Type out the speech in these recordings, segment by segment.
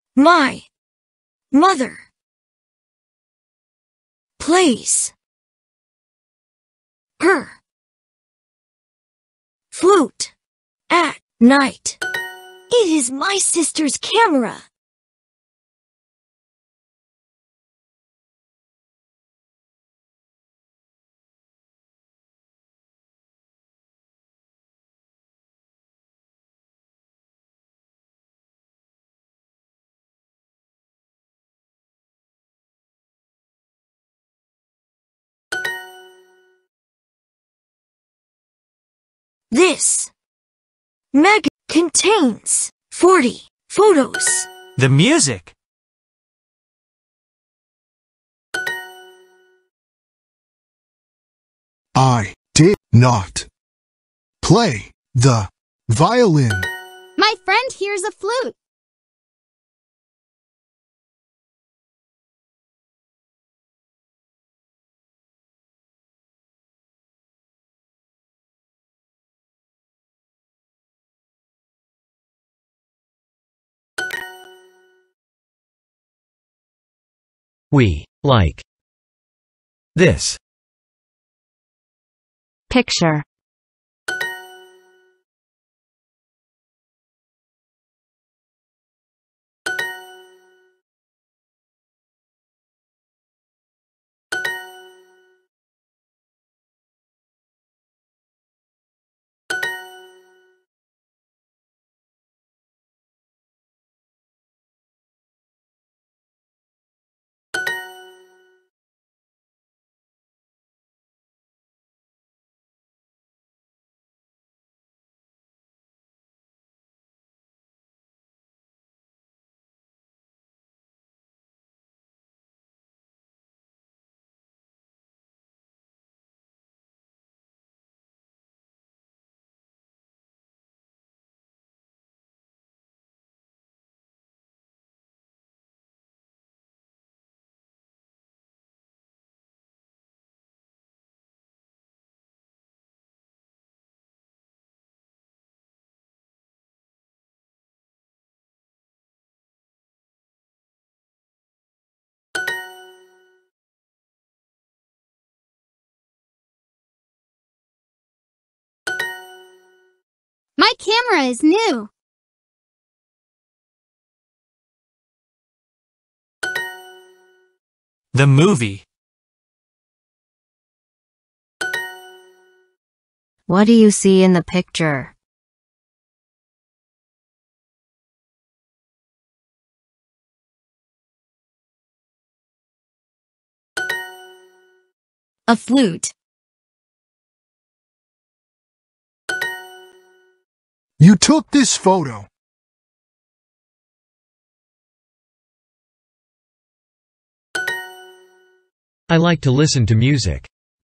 My mother plays her flute at night. It is my sister's camera. This mag contains 40 photos. The music. I did not play the violin. My friend hears a flute. We like this. Picture. My camera is new. The movie. What do you see in the picture? A flute. You took this photo. I like to listen to music.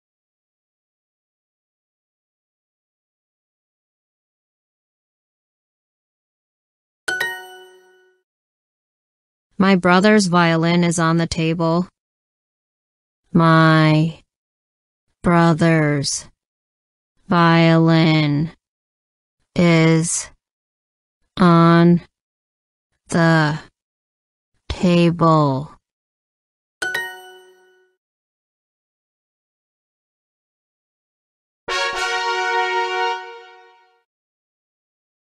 My brother's violin is on the table. My brother's violin is on the table.